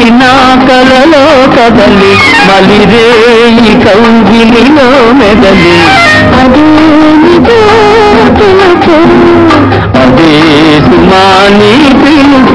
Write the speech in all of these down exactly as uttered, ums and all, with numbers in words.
నా కలలో కదలి మలిరేయి కౌగిలిలో మెదలి అదే అదే సుమాని పిలుపు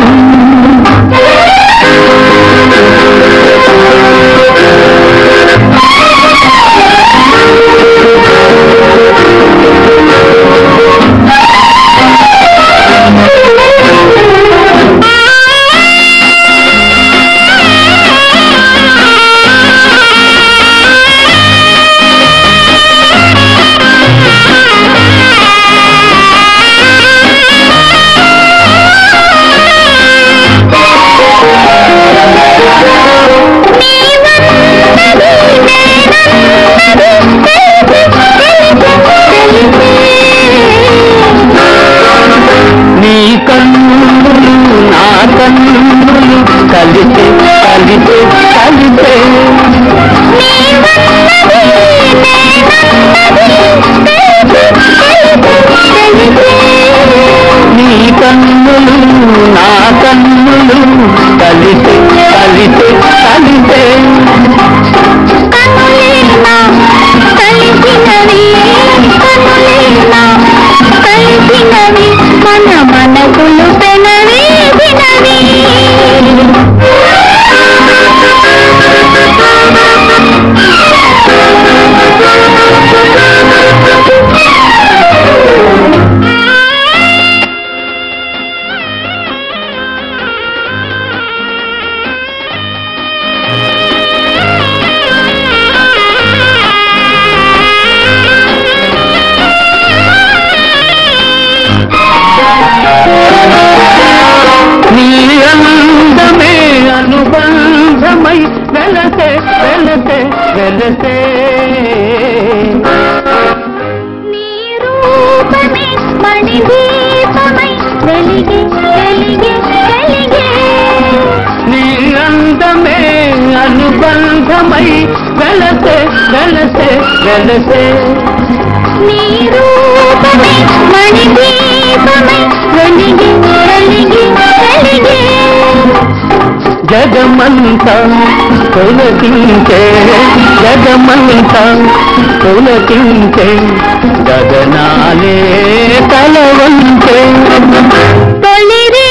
కలిసే కలిసే కలిసే నీ కన్నులు నా కన్నులు కలిసే కలిసే కలిసే మన మనకులు పెనవి వినవి అనుబంధమై వెలసే వెలసే వెలసే నీ రూపమే మణిదీపమై వెలిగే వెలిగే వెలిగే నీ అందమే అనుబంధమై వెలసే వెలసే వెలసే నీ రూపమే మణిదీపమై వెలిగే వెలిగే వెలిగే జగమంతా పులకించే జగమంతా పులకించే గగనాలే తలవంచే తొలిరే